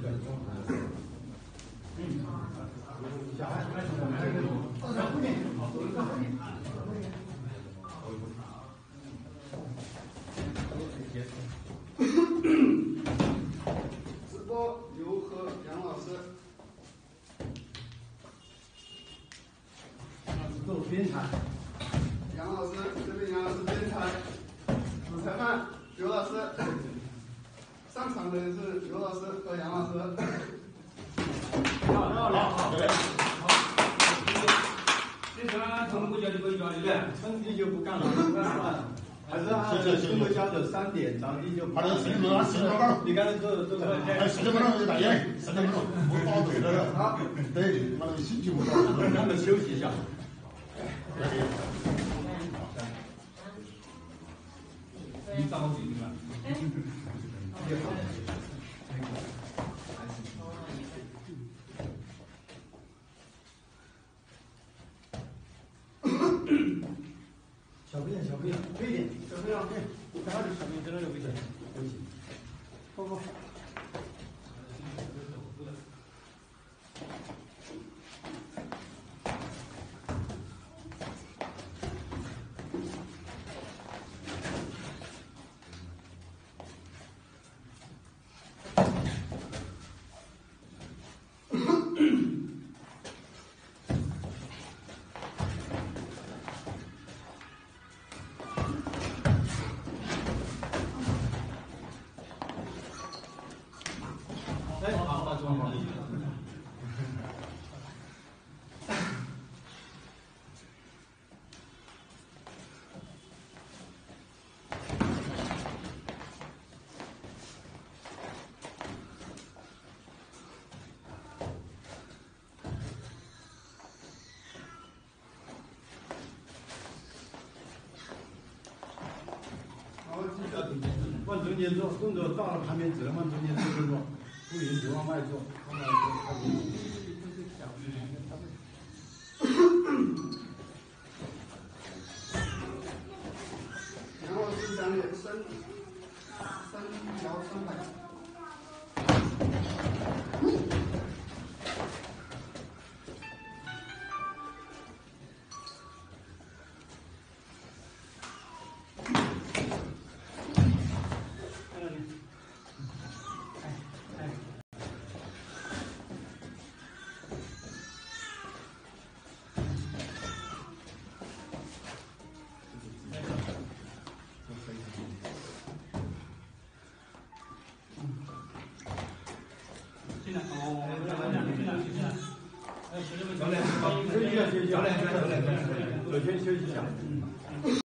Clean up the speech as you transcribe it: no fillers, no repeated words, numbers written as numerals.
直播刘和杨老师， 做编裁。 杨老师这边杨老师编裁，主裁判刘老师，上场的是刘老师和杨老师。 好，对。 这个中国教的不教的嘞， 成绩就不干了，还是按中国教的3点，成绩就。 他的10分钟，10分钟。 你刚才做个， 哎，10分钟就大爷，10分钟，我保对了。好，对，妈的心情不好， 让他休息一下。 你找我对的吧？ 小朋友，对一点，小朋友，对，哪里小朋友在那里危险？危险，不。 哎，好，那装好了。 好，记得往中间做，动作到了旁边只能往中间做动作，不允许往外做，往外做。 然后是讲点3条3摆。 休息一下，首先休息一下。